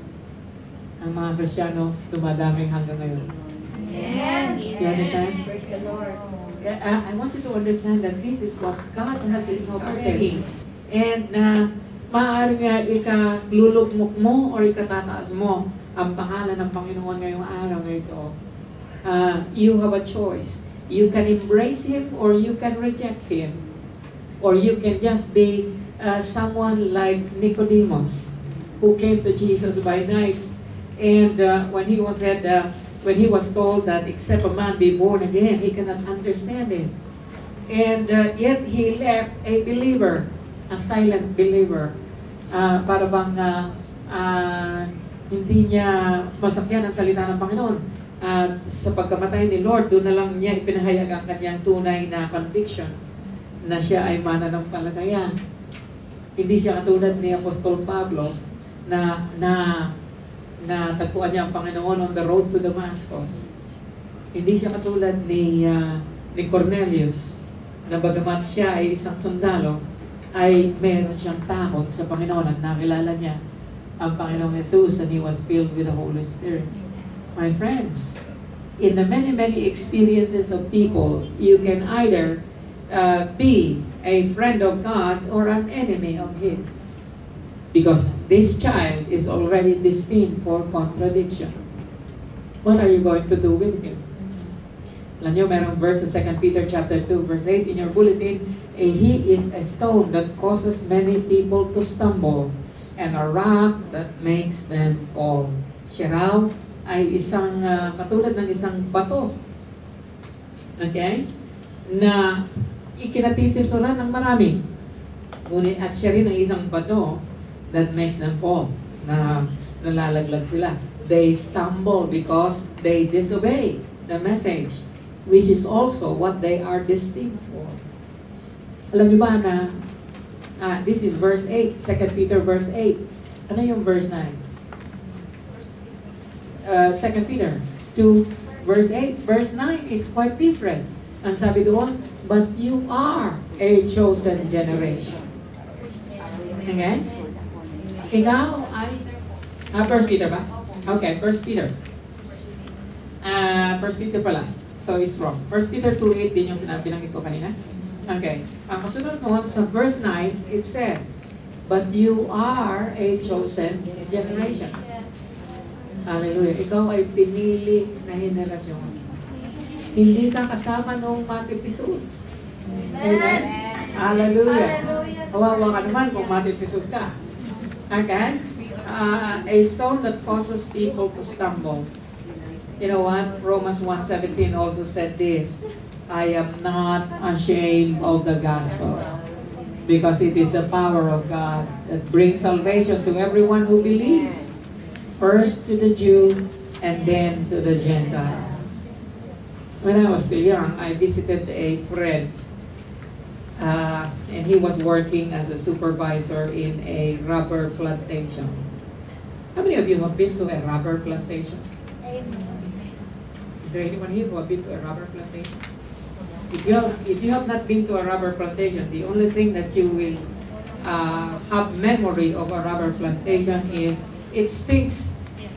Ang mga Kristiyano dumadaming hanggang ngayon. Amen. You understand? Praise the Lord. Yeah, I I want you to understand that this is what God has started. And na uh, maaari nga ikalulugmok mo or ikatataas mo ang pangalan ng Panginoon ngayong araw na ito. Uh, you have a choice. You can embrace Him or you can reject Him. Or you can just be uh, someone like Nicodemus, who came to Jesus by night. And uh, when he was said, uh, when he was told that except a man be born again, he cannot understand it. And uh, yet he left a believer, a silent believer. Uh, para bang uh, uh, hindi niya masakyan ang salita ng Panginoon. At sa pagkamatay ni Lord, doon na lang niya ipinahayag ang kanyang tunay na conviction na siya ay mananampalataya. Hindi siya katulad ni Apostol Pablo na na na tagpuan niya ang Panginoon on the road to Damascus. Hindi siya katulad ni uh, ni Cornelius na bagamat siya ay isang sundalo, ay meron siyang takot sa Panginoon at nakilala niya ang Panginoong Jesus and he was filled with the Holy Spirit. My friends, in the many, many experiences of people, you can either uh, be a friend of God or an enemy of His. Because this child is already destined for contradiction. What are you going to do with him? Alam niyo, merong verse sa Second Peter chapter two, verse eight in your bulletin, eh, he is a stone that causes many people to stumble, and a rock that makes them fall. Siya raw ay isang uh, katulad ng isang bato. Okay? Na ikinatitisuran ng marami. Ngunit at siya rin ay isang bato that makes them fall. Na nalalaglag sila. They stumble because they disobey the message, which is also what they are destined for. Alam niyo ba na uh, this is verse eight, Second Peter verse eight. Ano yung verse nine? Uh, Second Peter two verse eight. Verse nine is quite different. Ang sabi doon, but you are a chosen generation. Okay? Ikaw ay ah, First Peter ba? Okay, First Peter. Uh, First Peter pala. So it's wrong. First Peter two eight din yung sinabi ng ko kanina. Okay. Ang kasunod noon sa verse nine, it says, but you are a chosen generation. Hallelujah. Ikaw ay pinili na henerasyon. Hindi ka kasama noong matitisod. Amen? Hallelujah. Kawawa ka naman kung matitisod ka. Okay? Uh, a stone that causes people to stumble. You know what? Romans one seventeen also said this, I am not ashamed of the gospel, because it is the power of God that brings salvation to everyone who believes, first to the Jew and then to the Gentiles. When I was still young, I visited a friend, uh, and he was working as a supervisor in a rubber plantation. How many of you have been to a rubber plantation? Amen. Is there anyone here who have been to a rubber plantation? If you have, if you have not been to a rubber plantation, the only thing that you will uh, have memory of a rubber plantation is it stinks.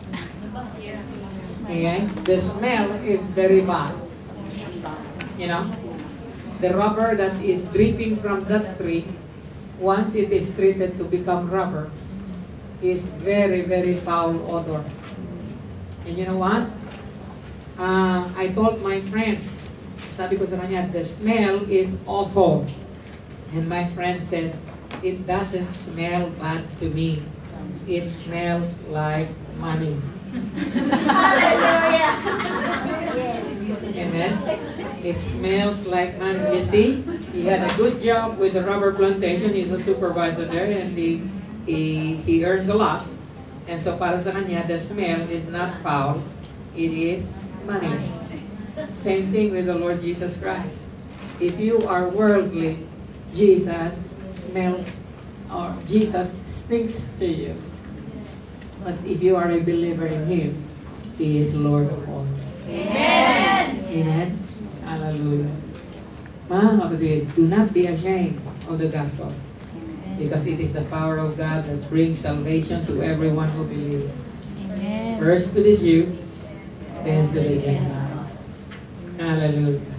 Okay? The smell is very bad. You know, the rubber that is dripping from that tree, once it is treated to become rubber, is very, very foul odor. And you know what? Uh, I told my friend, sabi ko sa kanya, the smell is awful. And my friend said, it doesn't smell bad to me. It smells like money. Hallelujah. Yes. Amen? It smells like money. You see, he had a good job with the rubber plantation. He's a supervisor there, and he, he, he earns a lot. And so para sa kanya, the smell is not foul. It is money. Same thing with the Lord Jesus Christ. If you are worldly, Jesus smells, or Jesus stinks to you. But if you are a believer in Him, He is Lord of all. Amen. Amen. Hallelujah. Mga kapatid, do not be ashamed of the gospel, because it is the power of God that brings salvation to everyone who believes. Amen. First to the Jew, then to the Gentile. Hallelujah.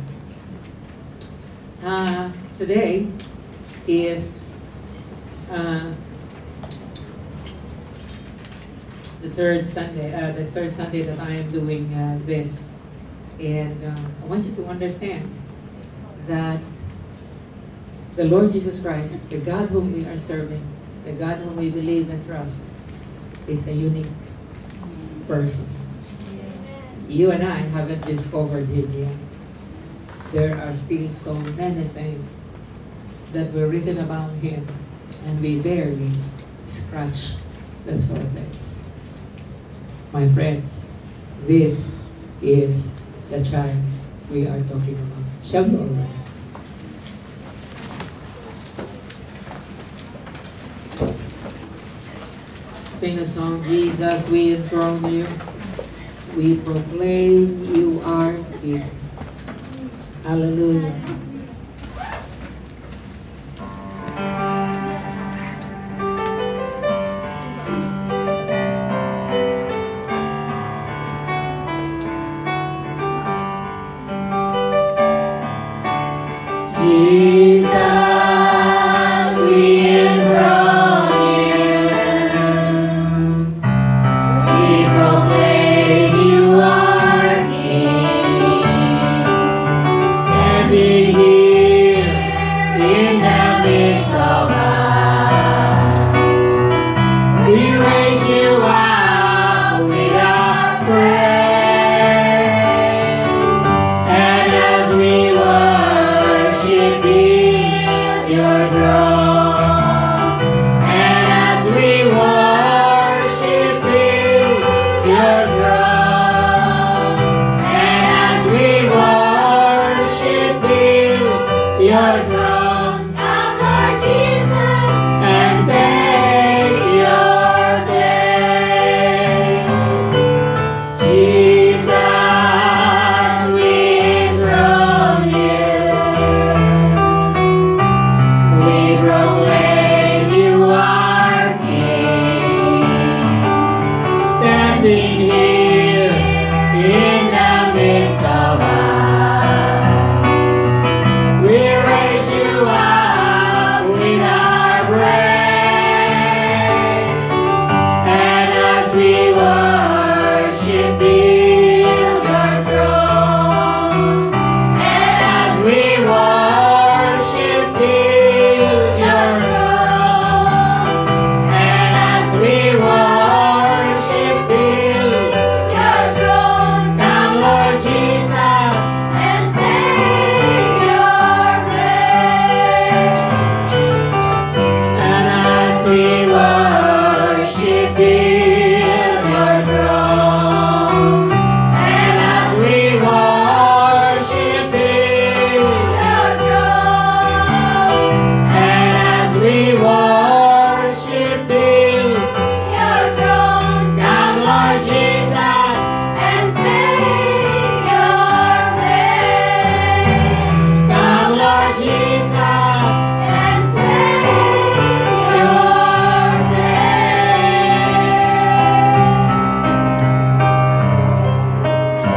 Uh, today is uh, the third Sunday, uh, the third Sunday that I am doing uh, this, and uh, I want you to understand that the Lord Jesus Christ, the God whom we are serving, the God whom we believe and trust, is a unique person. You and I haven't discovered Him yet. There are still so many things that were written about Him, and we barely scratch the surface. My friends, this is the child we are talking about. Shall we all rise? Sing the song, Jesus, we enthrone you. We proclaim you are King. Hallelujah. Jesus, we enthrone you. We proclaim you are King. Standing here in the midst of us, we raise you up with our praise. And as we worship your throne, and as we worship your throne, and as we worship your throne, come Lord Jesus, and take your place. Jesus, we enthrone you. We proclaim you are King. Standing here in the midst of us, we raise you up with our praise. And as we worship build your throne, and as we worship build your throne, and as we worship build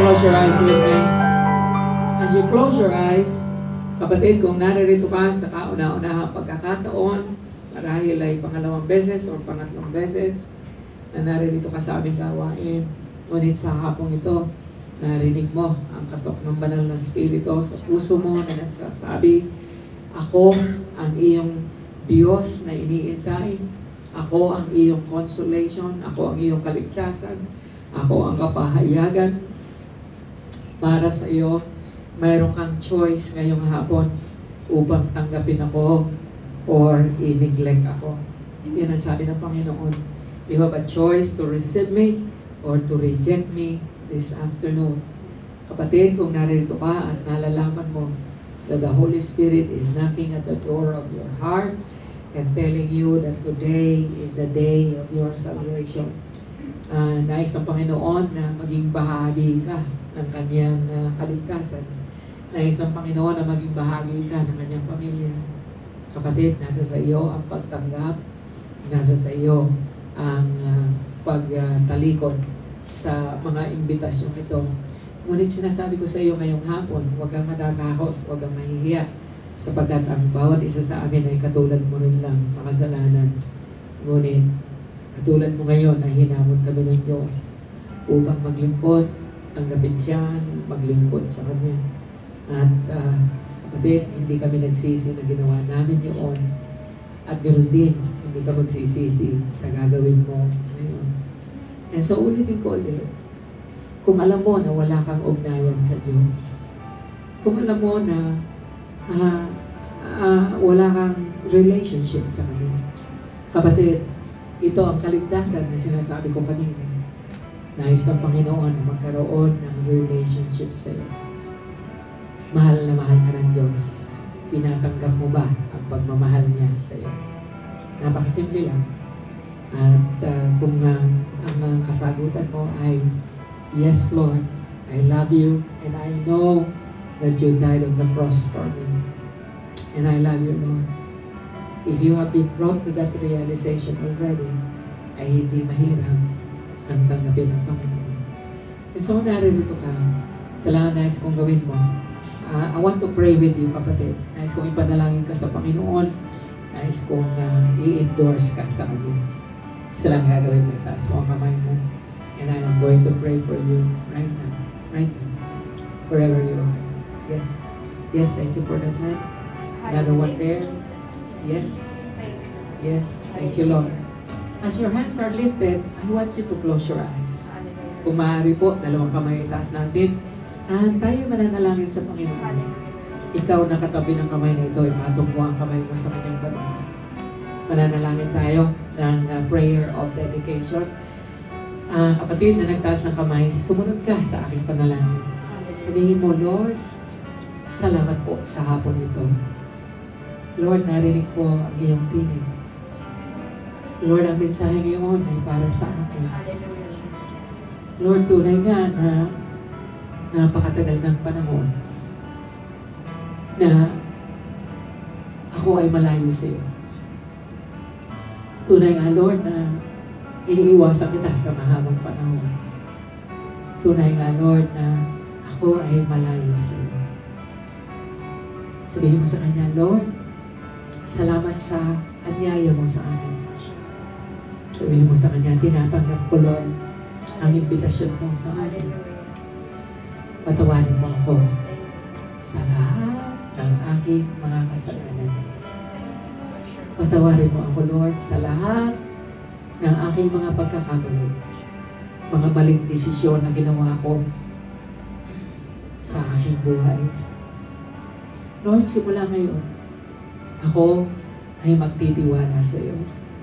close your eyes with me? As you close your eyes, kapatid, kung naririto ka sa kauna-unahang pagkakataon, marahil ay pangalawang beses o pangatlong beses na naririto ka sa aming gawain, ngunit sa hapong ito, narinig mo ang katok ng banal na Espiritu sa puso mo na nagsasabi, ako ang iyong Diyos na iniintay, ako ang iyong consolation, ako ang iyong kaligtasan, ako ang kapahayagan para sa iyo. Mayroon kang choice ngayong hapon upang tanggapin ako or i-neglect ako. Yan ang sabi ng Panginoon. You have a choice to receive me or to reject me this afternoon. Kapatid, kung naririto ka at nalalaman mo that the Holy Spirit is knocking at the door of your heart and telling you that today is the day of your salvation. Uh, nais ng Panginoon na maging bahagi ka ng kanyang uh, kaligtasan. Nais ng Panginoon na maging bahagi ka ng kanyang pamilya. Kapatid, nasa sa iyo ang pagtanggap, nasa sa iyo ang uh, pagtalikod uh, sa mga imbitasyon ito. Ngunit sinasabi ko sa iyo ngayong hapon, huwag kang matatakot, huwag kang mahihiya, sapagkat ang bawat isa sa amin ay katulad mo rin lang, makasalanan. Ngunit, katulad mo ngayon ay hinamon kami ng Diyos upang maglingkod, tanggapin siya, maglingkod sa Kanya. At uh, kapatid, hindi kami nagsisi na ginawa namin yun. At ganoon din, hindi ka magsisisi sa gagawin mo ngayon. And so ulitin ko ulit, kung alam mo na wala kang ugnayan sa Diyos, kung alam mo na uh, uh, wala kang relationship sa Kanya, kapatid, ito ang kaligtasan na sinasabi ko kanina. Nais ng Panginoon na magkaroon ng relationship sa iyo. Mahal na mahal ka ng Diyos. Tinatanggap mo ba ang pagmamahal niya sa iyo? Napakasimple lang. At uh, kung uh, ang uh, kasagutan mo ay, yes Lord, I love you and I know that you died on the cross for me. And I love you, Lord. If you have been brought to that realization already, ay hindi mahirap ang tanggapin ng Panginoon. And so naririto ka, sa lang nais kong gawin mo, uh, I want to pray with you, kapatid. Nais kong ipanalangin ka sa Panginoon, nais kong uh, i-endorse ka sa Kanya. Sa lang gagawin mo, itaas mo ang kamay mo. And I am going to pray for you right now, right now, wherever you are. Yes, yes, thank you for that hand. Another one there. Yes. Yes. Thank you, Lord. As your hands are lifted, I want you to close your eyes. Kung maaari po, dalawang kamay itaas natin. At tayo mananalangin sa Panginoon. Ikaw na katabi ng kamay na ito, ipatong mo ang kamay mo sa kanyang balita. Mananalangin tayo ng uh, prayer of dedication. Uh, kapatid na nagtaas ng kamay, sumunod ka sa aking panalangin. Sabihin mo, Lord, salamat po sa hapon ito. Lord, narinig ko ang iyong tinig. Lord, ang mensahe ngayon ay para sa akin. Lord, tunay nga na napakatagal ng panahon na ako ay malayo sa iyo. Tunay nga, Lord, na iniiwasan kita sa mahabang panahon. Tunay nga, Lord, na ako ay malayo sa iyo. Sabihin mo sa Kanya, Lord, salamat sa anyaya mo sa akin. Sabihin mo sa Kanya, tinatanggap ko, Lord, ang imbitasyon mo sa akin. Patawarin mo ako sa lahat ng aking mga kasalanan. Patawarin mo ako, Lord, sa lahat ng aking mga pagkakamali. Mga maling desisyon na ginawa ko sa aking buhay. Lord, simula ngayon, ako ay magtitiwala sa iyo.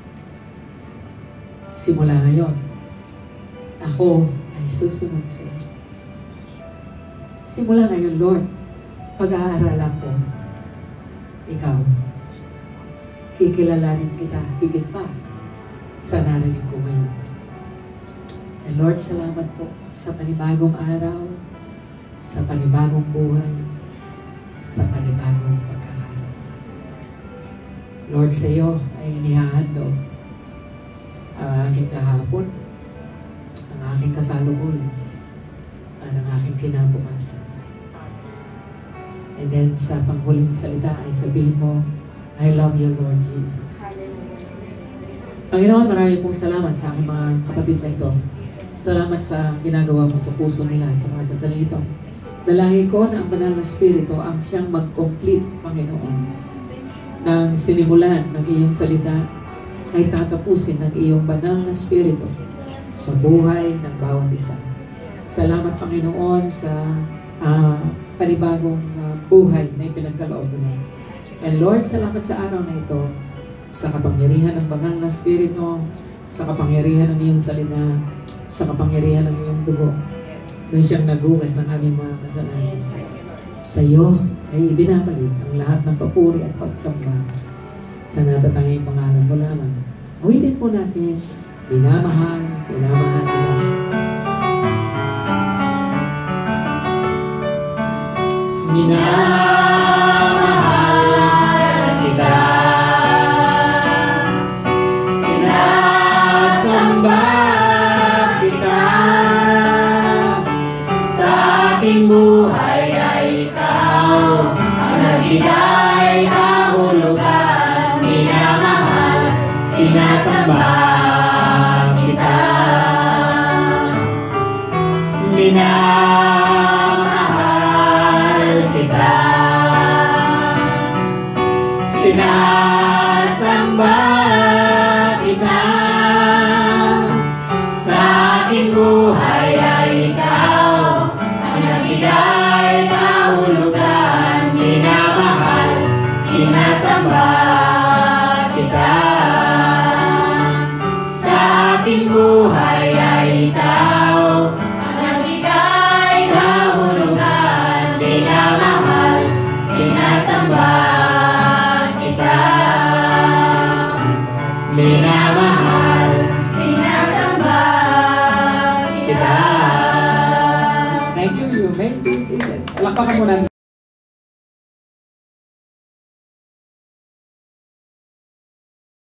Simula ngayon, ako ay susunod sa iyo. Simula ngayon, Lord, pag-aaralan ko, ikaw, kikilalanin kita higit pa sa narinig ko ngayon. And Lord, salamat po sa panibagong araw, sa panibagong buhay, sa panibagong pagkakataon. Lord, sa iyo ay inihahandog ang aking kahapon, ang aking kasalukuyan, ng aking kinabukasan. And then sa panghuling salita ay sabihin mo, I love you, Lord Jesus. Panginoon, marami pong salamat sa aking mga kapatid na ito. Salamat sa ginagawa mo sa puso nila sa mga sandali ito. Dalahin ko na ang banal na Espiritu ang siyang mag-complete, Panginoon, ng sinimulan ng iyong salita ay tatapusin ng iyong banal na Espiritu sa buhay ng bawat isa. Salamat, Panginoon, sa uh, panibagong uh, buhay na ipinagkaloob mo. And Lord, salamat sa araw na ito, sa kapangyarihan ng banal na Espiritu, sa kapangyarihan ng iyong salita, sa kapangyarihan ng iyong dugo, nang siyang nagugas ng aming mga kasalanan. Sa iyo ay ibinabalik ang lahat ng papuri at pagsamba sa natatanging pangalan mo lamang. Awitin po natin, minamahal, minamahal mo. Minamahal kita, sinasamba kita, sa aking buhay ay ikaw ang nagbigay kahulugan. Minamahal, sinasamba kita, minamahal kita, sinasamba kita, sa aking buhay ay ikaw ang nagbigay kahulugan. Minamahal, sinasamba kita, sa aking buhay ay ikaw ang nagbigay kahulugan. Minamahal, sinasamba kita, minamahal, sinasamba kita. Thank you, you may be seated. Palakpakan mo natin.